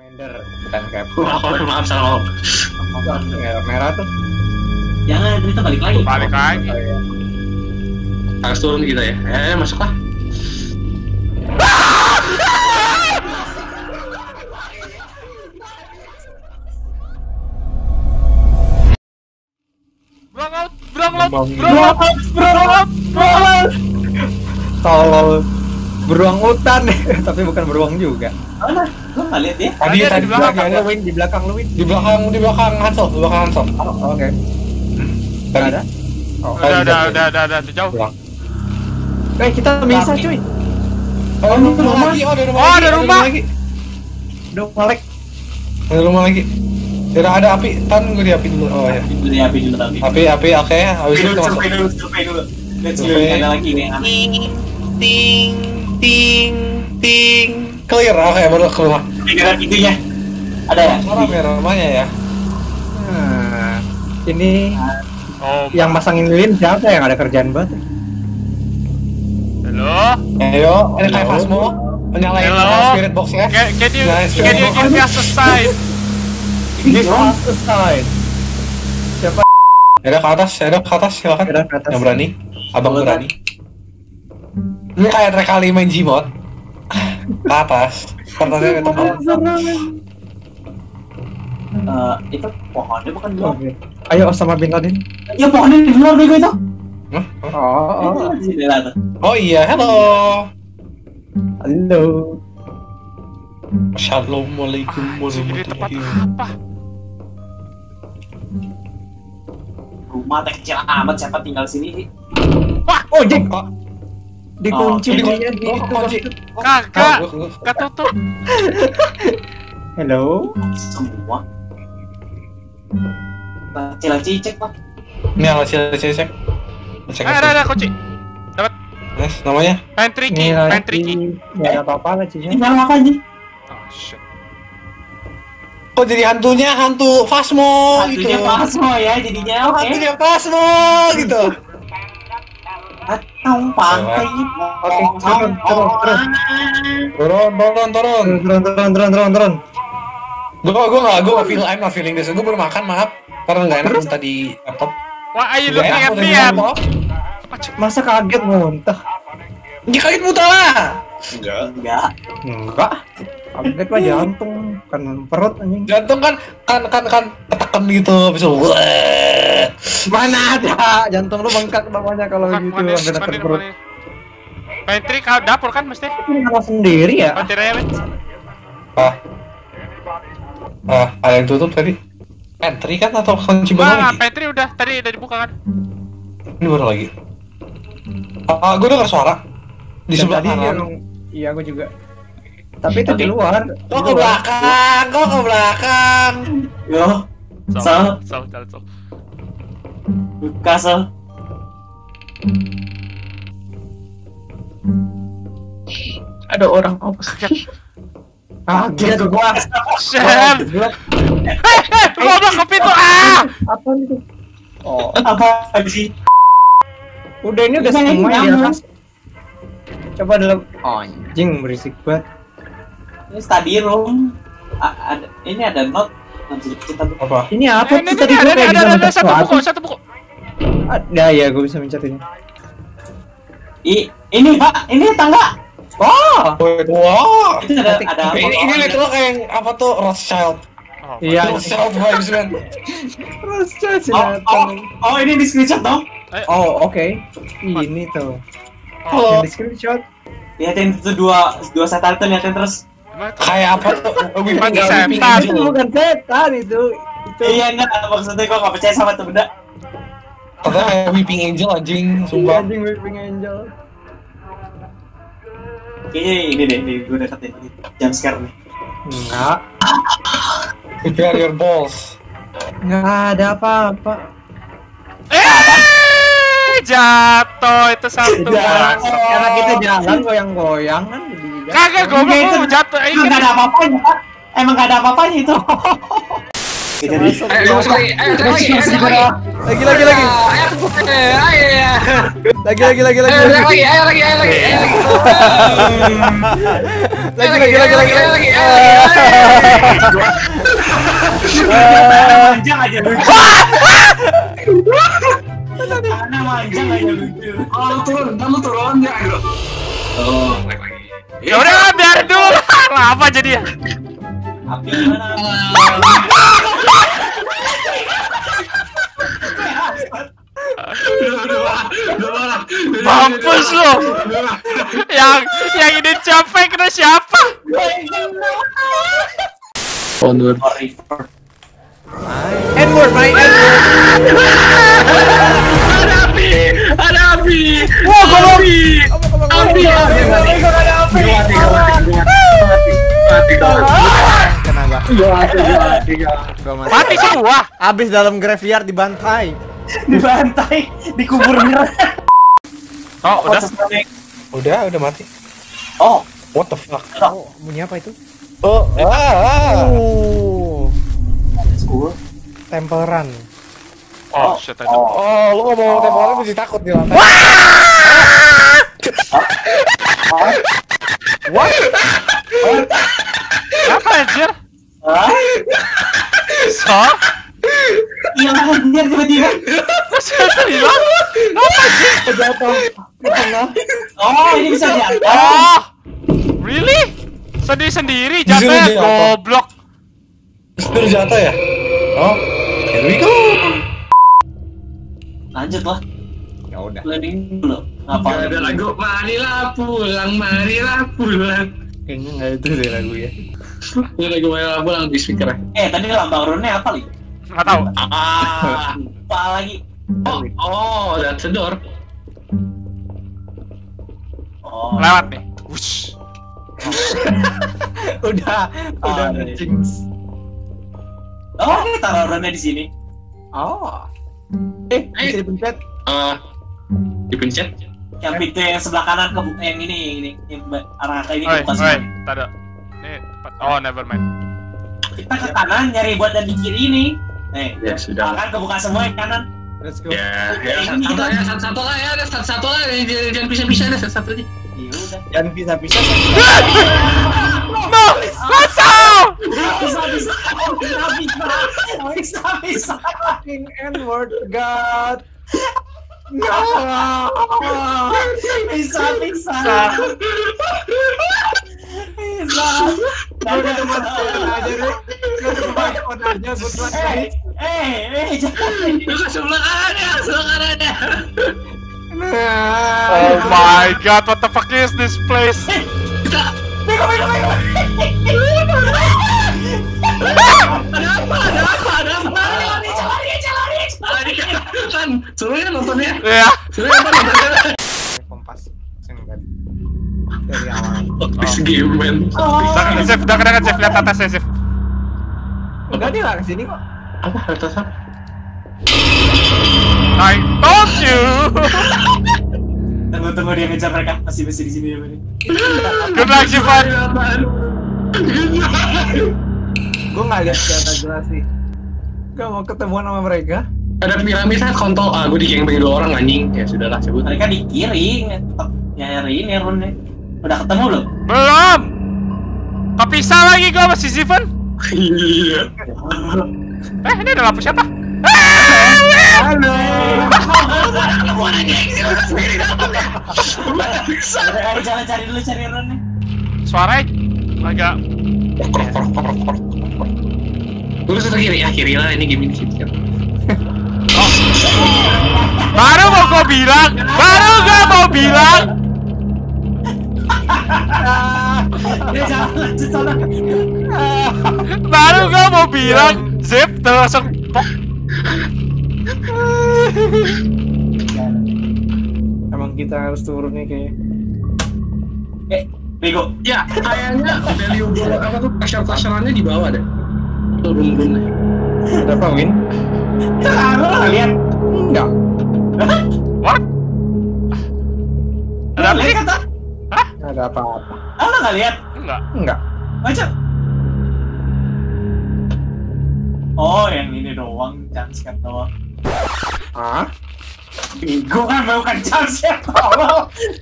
Ender, bukan cap. Maaf salah. Merah tuh. Jangan, kita balik lagi. Balik lagi. Oh, iya. Harus turun kita ya. Masuklah. Tolol. Beruang hutan, tapi bukan beruang juga. Mana? Gua nggak lihat ya. Tadi Ada di belakang Ada Win, di belakang lu Win. di belakang Hansel, Oh, oke. Tadi Ada. Oh, Udah, jauh. Pulang. kita bisa cuy. Oh, ada rumah lagi. Oh, ada rumah. lagi. Udah Malek. Ada rumah lagi. Tidak ada api, gue di api dulu. Oh ya. Api dulu. Api, oke. Habis itu masuk. Survei dulu. Let's go. Survey. Ada lagi nih. Ting. Clear, oke, baru ke rumah. Tinggal itunya. Ada ya? Orang ya rumahnya ya. Nah, ini Oh, yang masangin lilin siapa yang ada kerjaan banget? halo. Ayo, ini kayak Fasmo. Nyalain Hello? spirit box ya. Can you Nice. give me a sign? This was the sign. Siapa? Ada ke atas, silakan. Ada ke atas. Yang berani, abang berani. Ini kayak track kali main Gmod. Ke atas. Kertasnya itu. Itu pohonnya bukan dua. Oke. Ayo Osama bin Laden. Ya pohonnya di luar bego itu. Oh. Itu di dalam tuh. Oh iya, halo. Halo. Assalamualaikum Di tempat warahmatullahi apa? Rumah teh kecil amat, siapa tinggal sini sih? Oh, Jeng. wabarakatuh. Dikunci Oh, dia di itu. kunci. Kagak. Ketutup. Halo. Semua. Cil-cil cek pak. Ini ala cek. Ada kunci. Yes, namanya? Pentriki. Nggak ada apa-apa lah Ini Cinya. malam apa nih? Oh shit. Kok jadi hantunya hantu Fasmo gitu. Hantunya Pasmo ya jadinya. Oke. Hantunya Fasmo gitu. Atau pantai. Oke, turun. Turun. I'm not feeling this. Gue baru makan, maaf. Karena nggak enak minta di laptop. Why are you Nggak looking enak at udah me? di laptop. Masa kaget muntah? Ya kaget muntah lah. Enggak. Enggak. Kaget mah jantung, kan perut anjing. Jantung kan ketekan gitu, bisa. Mana ada? Jantung lu bengkak namanya kalau gitu sampai dekat perut. Pantry kalau dapur kan mesti. Itu nyala sendiri ya? Pantry ya, Win. Ada yang tutup tadi. Entry kan atau kunci baru Wah, lagi? pantry udah dibuka kan? Ini baru lagi. Gue dengar suara di Dan sebelah tadi dia kanan. dong- Iya, gua juga. Tapi itu di luar. Kok ke belakang? Yo. So. Buka so. Ada orang apa? Kaget gua. Shit. Gelap. Goblok ke pintu ah! Apa itu? Oh, Apa sih? udah ini udah Ini semua di nyamuk. atas. Coba dalam. Oh, anjing berisik banget. Ini study room. Ini ada note. Nanti kita Apa? Ini apa Ini sih tadi gua kayak bisa ada mencet sesuatu? satu buku. Ada ya, gua bisa mencet ini. Ini pak, ini tangga. Oh, Wah. Itu ada Ini literal kayak apa tuh Rothschild. Oh, iya. Rothschild vibes man. Terus Oh, ini di screenshot dong. Oh, oke. Ini tuh. Halo. Yang di screenshot. Lihatin itu dua satelit tuh, lihatin terus. Gimana tuh? Kayak apa tuh? Weeping Setan. Itu Angel. bukan setan itu. Itu. Iya enggak, maksudnya gua nggak percaya sama tuh benda. Katanya kayak Weeping Angel anjing, sumpah. Anjing Weeping Angel. Kayaknya ini deh, gue deketin ini. Jump scare nih. Enggak. Prepare your balls. Enggak ada apa-apa. Jatuh itu satu. Karena kita jalan goyang-goyang kan jadi. Kagak goblok Itu- lu jatuh. Emang nggak ada apa-apanya, Pak. Emang nggak ada apa-apanya itu. Masuk. Ayo masuk lagi. Ayo lagi. Lagi. Ayo. Lagi. Ayo lagi. Lagi. Manjang aja lucu. Anak manjang aja lucu. Oh, turun ya. Oh, lagi. Ya udah biar dulu. Apa jadi ya? Api gimana? Mampus lu. Yang ini capek kena siapa? Onward. N-word, main N-word. Ada api. Wah, goblok. Api. Kena gua. Mati semua. Abis dalam graveyard dibantai. Dibantai, dikubur beneran. Oh, udah. Udah mati. Oh, What the fuck? Oh, bunyi apa itu? Oh, school. Temple Run. Oh, shit itu. Oh, lu ngomong tempo orang mesti takut di lantai. What? Apa anjir? Hah? So? Iya anjir tiba-tiba. Siapa hilang? Apa sih? Oh, ini bisa diangkat. Oh, really? Sendiri Disuruh jatuh jatuh. goblok. Terus jatuh ya? Oh, here we go. Lanjut lah. Ya udah. Planning dulu. Ngapa Ada lagu marilah pulang. Kayaknya nggak itu deh lagu ya. Ini lagu marilah pulang di speaker. Tadi lambang runnya apa lagi? Nggak tahu. Lupa lagi. Oh, that's the door. Oh. Lewat nih. Wush. Udah iya. jinx. Oh, ini taruh runnya di sini. Oh. Bisa dipencet. Dipencet. Yang pintu yang sebelah kanan ke yang ini yang arah ke ini Oi, kebuka oi, semua. tada. Ini tempat. Oh, never mind. Kita ke kanan nyari buat yang di kiri ini. Ya sudah. Kan kebuka semua yang kanan. Let's go. Ya, satu lah ya, satu lah, jangan pisah-pisah deh, satu aja. Iya udah. Jangan pisah-pisah. No! Kacau! Bisa. Fucking N-word, God. No. Bisa. Udah teman aja deh. Udah teman aja buat Jangan. Itu sebelah kanannya. Oh my god, what the fuck is this place? Bego. Ada apa? Lari. Kan, suruhnya nontonnya. Ya. Suruhnya nontonnya. Kompas. Dari awal. This game, man. Udah kena save, lihat atasnya save. Udah dia lah kesini kok. Apa atasnya? I told you. Tunggu dia ngejar mereka. Masih di sini ya, Bang. Good luck, Sivan. Gue nggak lihat data jelas sih. Gak mau ketemuan sama mereka. Ada piramidnya kontol. Gue digeng-geng 2 orang anjing. Ya sudahlah, sebut. Mereka di kiri, tetap nyari ini runnya. Udah ketemu belum? Belum. Kepisah lagi gua sama si Sivan. Iya. Ini ada lampu siapa? Halo. Ayo jalan cari runnya. Suaranya agak. Lurus ke kiri, kiri lah, ini game ini sih. Baru gua mau bilang. Dia jalan lanjut sana. Baru gua mau bilang. Zip terus langsung. Emang kita harus turun nih kayaknya. Bego. Ya, kayaknya value apa tuh pressure-pressurannya di bawah deh. Tuh room-roomnya. Ada apa, Win? Lu nggak lihat? Enggak. What? Ada apa? Lihat kata? Nggak ada apa-apa. Lu nggak lihat? Enggak. Enggak. Baca. Oh, yang ini doang, jumpscare doang. Hah? Gue kan bukan jumpscare tolong.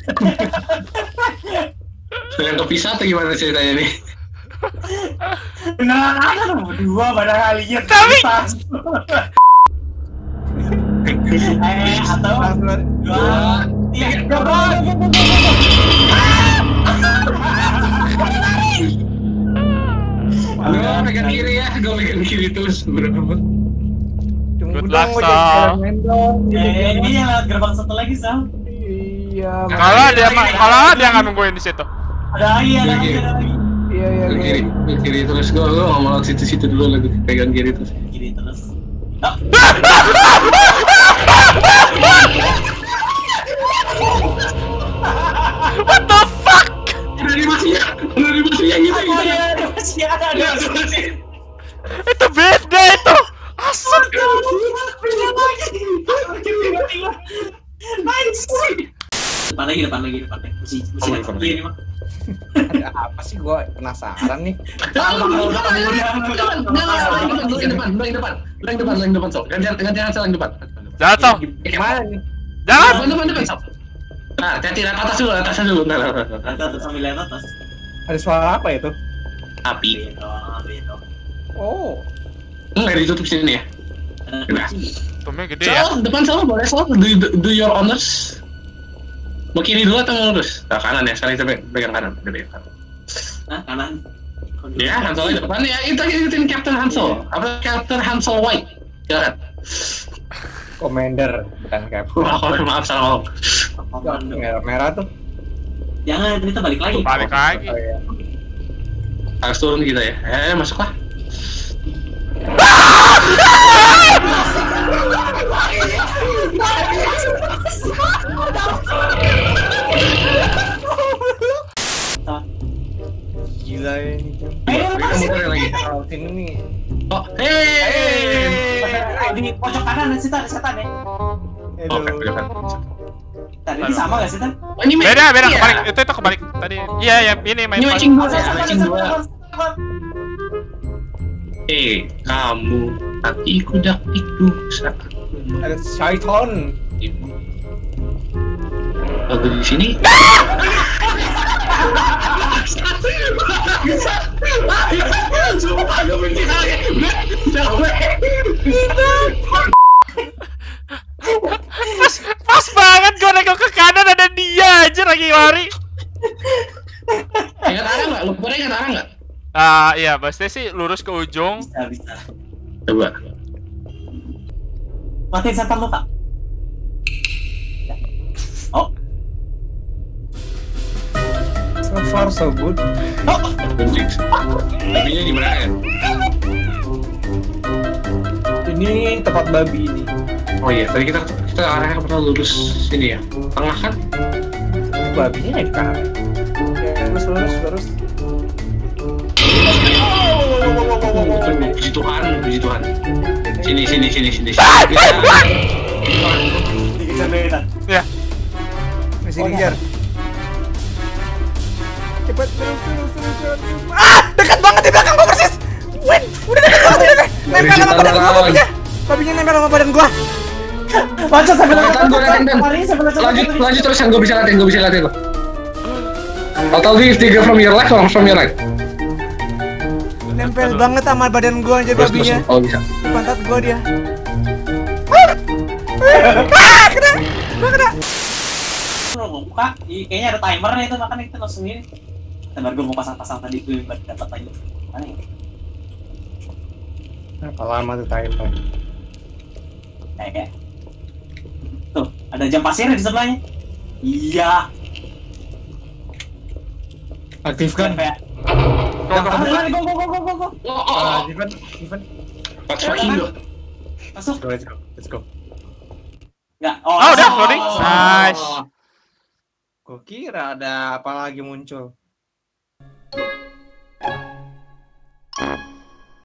Yang kepisah atau gimana ceritanya nih? Beneran ada tuh berdua pada kalian. Tapi- Atau dua, tiga, Gue pegang kiri ya, gue pegang kiri terus berapa? Good luck, Sal. ini yang lewat gerbang satu lagi, Sal. Iya. Kalau dia nggak nungguin di situ. Ada lagi, ada lagi, ada lagi. Iya, iya. Gue kiri terus, gue nggak mau lewat situ dulu lagi, pegang kiri terus. Kiri terus. Oh. What the fuck? Ada animasinya gitu. Masih ada. Itu beda itu. Asal. Depan lagi. Masih depan kiri mah. Ada apa sih? Gua penasaran nih. Yang depan, Sob. Gantian Hansel yang depan. Jangan Sal. Gimana nih? Jangan. Depan, Sob. Nah, hati-hati lihat atasnya dulu. Atas sambil lihat atas. Ada suara apa itu? Api. Beto. Oh. Nggak ditutup sini ya. Udah. Tumnya gede ya. Sol, depan Sol, boleh Sol. Do your honors. Mau kiri dulu atau mau lurus? Nah, kanan ya, sekarang kita pegang kanan. Nah, kanan. Ya, Hansel di depan ya. Itu ikutin Captain Hansel. Apa Captain Hansel White? Jangan. Commander, bukan Captain. Maaf, salah ngomong. Merah tuh. Jangan, kita balik lagi. Balik lagi. Oh, iya. Harus turun kita ya. Masuklah. Gila ini. Kemudian lagi. Kalau sini nih. Oh, hey. Di pojok kanan ada setan ya. Oh, kan. Tadi ini sama gak setan? Oh, ini Beda ya? kebalik. Itu kebalik tadi. Iya ya, ini main Ini paling. matching dua ya, matching dua. Kamu hatiku dak itu saat Ada Syaiton. aku di sini. Pas banget gue nengok ke kanan ada dia aja lagi lari. Ingat arah nggak? Lu pernah ingat arah nggak? Iya, pasti sih lurus ke ujung. Bisa. Coba. Matiin setan lu, Kak. Oh. So far so good. Babinya di mana ya? Ini tempat babi ini. Oh iya, tadi kita arahnya pernah lurus sini ya. Tengah kan? Babinya di kanan. Ya, lurus. Puji Tuhan. Sini. Dikejar betan. Ya. Masih ngejar. Cepat terus. Dekat banget di belakang gua persis. Win, udah dekat banget ini. Nempel sama badan gua babinya. Babinya nempel sama badan gua. Baca sambil Lanjut terus yang gue bisa liatin lo. I'll tell you if they go from your left or from your right. Nempel banget sama badan gua aja Terus, babinya. oh bisa. Di pantat gua dia. Kena. Lo buka, kayaknya ada timernya itu, makanya kita langsung ini. Sabar, gue mau pasang tadi gue dapat lagi. Mana ya? Berapa lama tuh timer? Kayak tuh, ada jam pasirnya di sebelahnya. Iya. Aktifkan. Kayak Go. go. Even. What's fucking go? Masuk. Let's go. Enggak. Oh, udah loading. Nice. Gua kira ada apa lagi muncul.